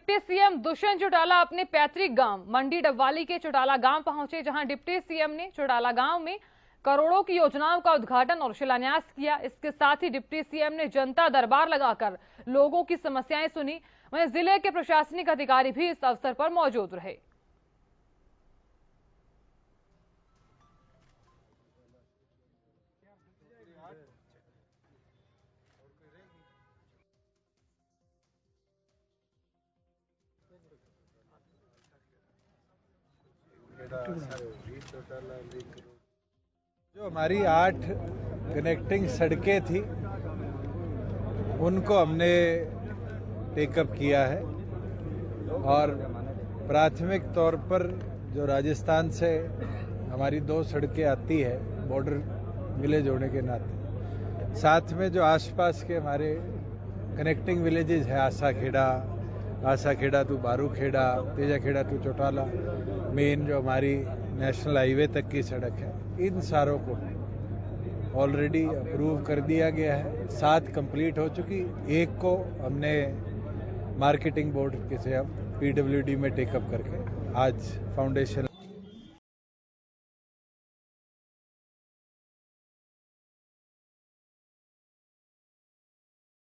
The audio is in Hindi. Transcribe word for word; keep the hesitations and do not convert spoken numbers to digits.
डिप्टी सीएम दुष्यंत चौटाला अपने पैतृक गांव मंडी डबवाली के चौटाला गांव पहुंचे, जहां डिप्टी सीएम ने चौटाला गांव में करोड़ों की योजनाओं का उद्घाटन और शिलान्यास किया। इसके साथ ही डिप्टी सीएम ने जनता दरबार लगाकर लोगों की समस्याएं सुनी। वहीं जिले के प्रशासनिक अधिकारी भी इस अवसर पर मौजूद रहे। जो हमारी आठ कनेक्टिंग सड़कें थी उनको हमने टेकअप किया है और प्राथमिक तौर पर जो राजस्थान से हमारी दो सड़कें आती है बॉर्डर विलेज होने के नाते, साथ में जो आसपास के हमारे कनेक्टिंग विलेजेस है Asakheda Asakheda to Barukheda, Tejakheda to Chautala, main जो हमारी नेशनल हाईवे तक की सड़क है, इन सारों को ऑलरेडी अप्रूव कर दिया गया है। सात कंप्लीट हो चुकी, एक को हमने मार्केटिंग बोर्ड के से अब पीडब्ल्यूडी में टेकअप करके आज फाउंडेशन